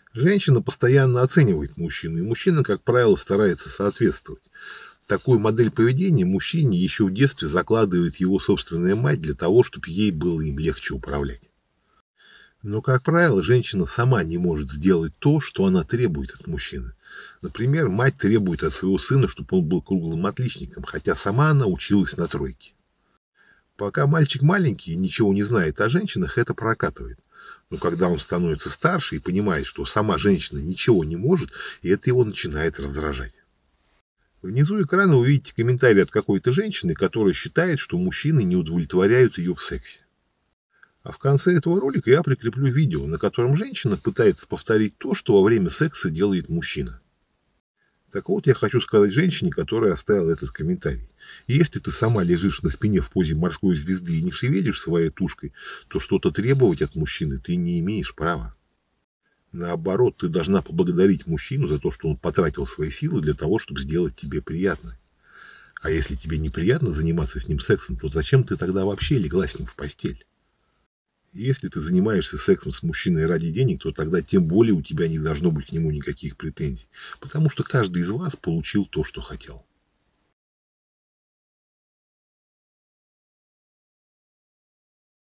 Женщина постоянно оценивает мужчину, и мужчина, как правило, старается соответствовать. Такую модель поведения мужчине еще в детстве закладывает его собственная мать для того, чтобы ей было им легче управлять. Но, как правило, женщина сама не может сделать то, что она требует от мужчины. Например, мать требует от своего сына, чтобы он был круглым отличником, хотя сама она училась на тройке. Пока мальчик маленький и ничего не знает о женщинах, это прокатывает. Но когда он становится старше и понимает, что сама женщина ничего не может, и это его начинает раздражать. Внизу экрана вы увидите комментарий от какой-то женщины, которая считает, что мужчины не удовлетворяют ее в сексе. А в конце этого ролика я прикреплю видео, на котором женщина пытается повторить то, что во время секса делает мужчина. Так вот, я хочу сказать женщине, которая оставила этот комментарий. Если ты сама лежишь на спине в позе морской звезды и не шевелишь своей тушкой, то что-то требовать от мужчины ты не имеешь права. Наоборот, ты должна поблагодарить мужчину за то, что он потратил свои силы для того, чтобы сделать тебе приятно. А если тебе неприятно заниматься с ним сексом, то зачем ты тогда вообще легла с ним в постель? Если ты занимаешься сексом с мужчиной ради денег, то тогда тем более у тебя не должно быть к нему никаких претензий, потому что каждый из вас получил то, что хотел.